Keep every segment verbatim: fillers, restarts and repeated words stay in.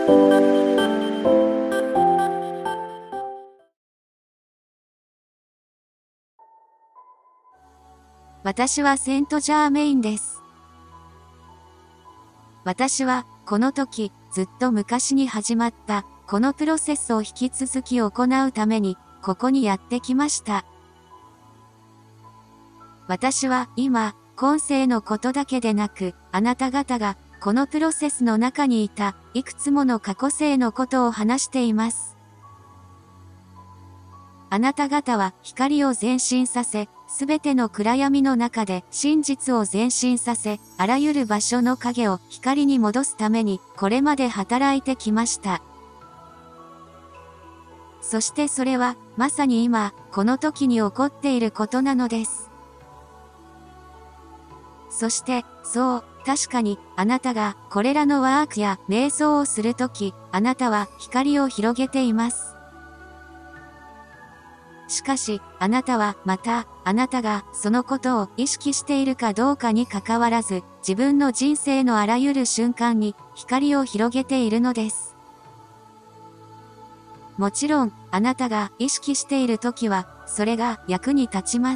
私はセントジャーメインです。私は、この時、ずっと昔に始まった、このプロセスを引き続き行うために、ここにやってきました。私は、今、今世のことだけでなく、あなた方が、このプロセスの中にいた、いくつもの過去世のことを話しています。あなた方は、光を前進させ、すべての暗闇の中で真実を前進させ、あらゆる場所の影を光に戻すために、これまで働いてきました。そしてそれは、まさに今、この時に起こっていることなのです。そして、そう、確かに、あなたが、これらのワークや瞑想をするとき、あなたは光を広げています。しかし、あなたは、また、あなたが、そのことを意識しているかどうかにかかわらず、自分の人生のあらゆる瞬間に、光を広げているのです。もちろん、あなたが意識しているときは、それが役に立ちます。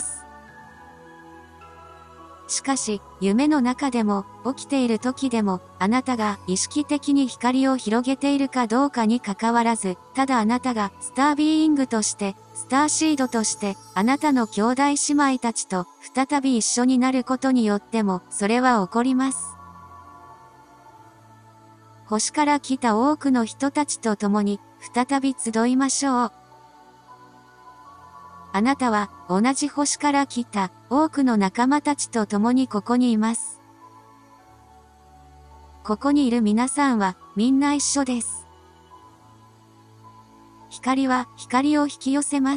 しかし、夢の中でも、起きている時でも、あなたが意識的に光を広げているかどうかにかかわらず、ただあなたがスタービーイングとして、スターシードとして、あなたの兄弟姉妹たちと再び一緒になることによっても、それは起こります。星から来た多くの人たちと共に、再び集いましょう。あなたは、同じ星から来た、多くの仲間たちと共にここにいます。ここにいる皆さんは、みんな一緒です。光は、光を引き寄せます。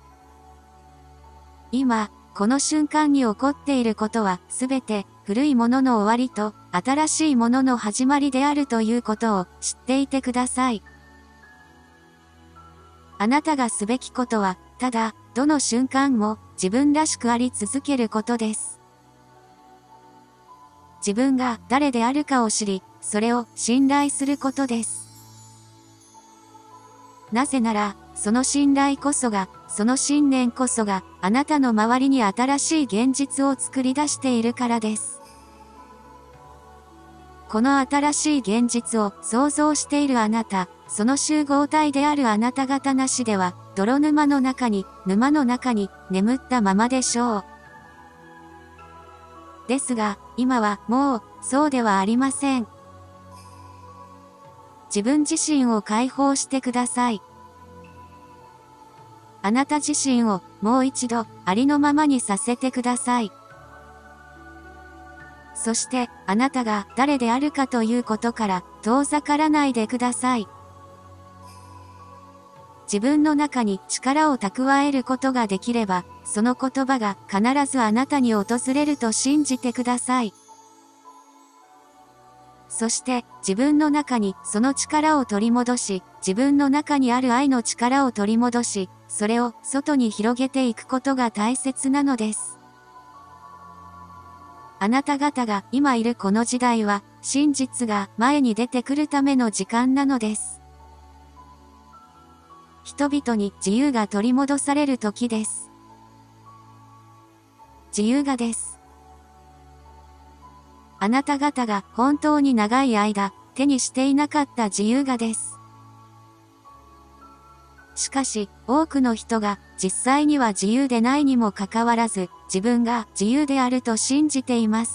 今、この瞬間に起こっていることは、すべて、古いものの終わりと、新しいものの始まりであるということを、知っていてください。あなたがすべきことは、ただ、どの瞬間も自分らしくあり続けることです。自分が誰であるかを知り、それを信頼することです。なぜなら、その信頼こそが、その信念こそが、あなたの周りに新しい現実を作り出しているからです。この新しい現実を想像しているあなた、その集合体であるあなた方なしでは、泥沼の中に、沼の中に眠ったままでしょう。ですが、今はもう、そうではありません。自分自身を解放してください。あなた自身を、もう一度、ありのままにさせてください。そして、あなたが誰であるかということから、遠ざからないでください。自分の中に力を蓄えることができれば、その言葉が必ずあなたに訪れると信じてください。そして、自分の中にその力を取り戻し、自分の中にある愛の力を取り戻し、それを外に広げていくことが大切なのです。あなた方が今いるこの時代は、真実が前に出てくるための時間なのです。人々に自由が取り戻される時です。自由がです。あなた方が本当に長い間手にしていなかった自由がです。しかし、多くの人が実際には自由でないにもかかわらず、自分が自由であると信じています。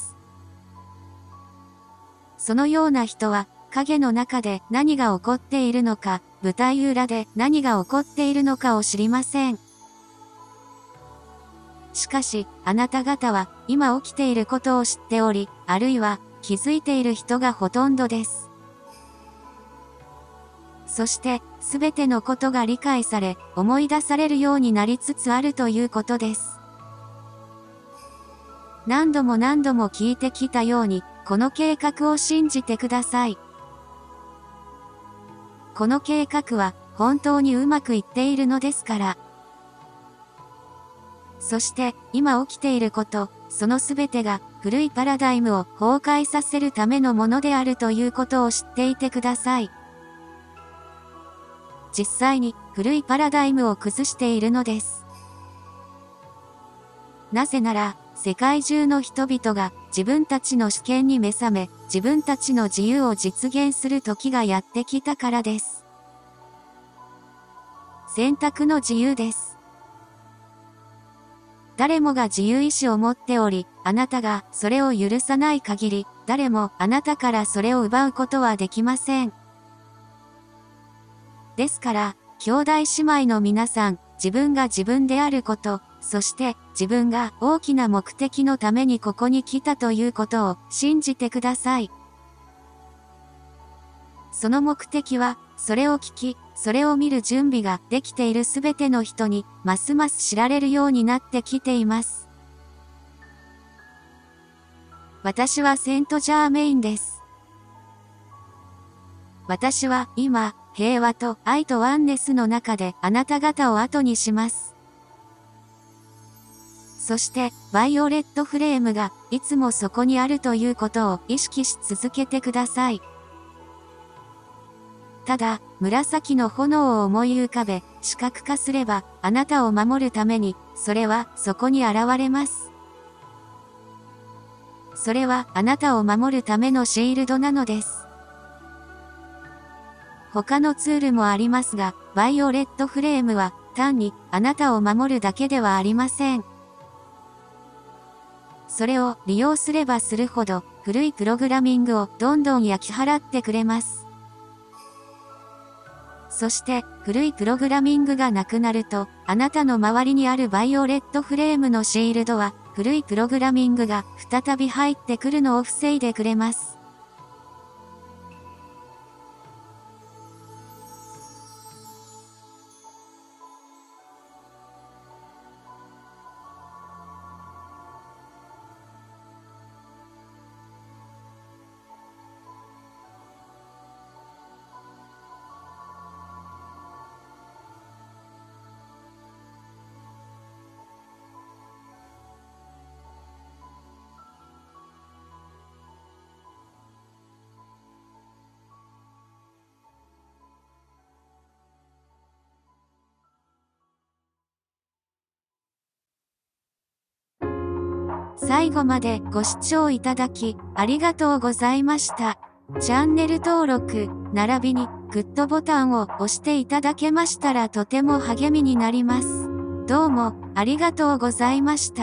そのような人は、影の中で何が起こっているのか、舞台裏で何が起こっているのかを知りません。しかし、あなた方は今起きていることを知っており、あるいは気づいている人がほとんどです。そして、すべてのことが理解され、思い出されるようになりつつあるということです。何度も何度も聞いてきたように、この計画を信じてください。この計画は本当にうまくいっているのですから。そして今起きていること、そのすべてが古いパラダイムを崩壊させるためのものであるということを知っていてください。 実際に古いパラダイムを崩しているのです。なぜなら、世界中の人々が自分たちの主権に目覚め、自分たちの自由を実現する時がやってきたからです。選択の自由です。誰もが自由意志を持っており、あなたがそれを許さない限り、誰もあなたからそれを奪うことはできません。ですから、兄弟姉妹の皆さん、自分が自分であること、そして自分が大きな目的のためにここに来たということを信じてください。その目的は、それを聞き、それを見る準備ができているすべての人に、ますます知られるようになってきています。私はセントジャーメインです。私は今、平和と愛とワンネスの中であなた方を後にします。そして、バイオレットフレームがいつもそこにあるということを意識し続けてください。ただ、紫の炎を思い浮かべ、視覚化すれば、あなたを守るために、それはそこに現れます。それはあなたを守るためのシールドなのです。他のツールもありますが、バイオレットフレームは単にあなたを守るだけではありません。それを利用すればするほど古いプログラミングをどんどん焼き払ってくれます。そして古いプログラミングがなくなると、あなたの周りにあるバイオレットフレームのシールドは古いプログラミングが再び入ってくるのを防いでくれます。最後までご視聴いただき、ありがとうございました。チャンネル登録、並びにグッドボタンを押していただけましたらとても励みになります。どうもありがとうございました。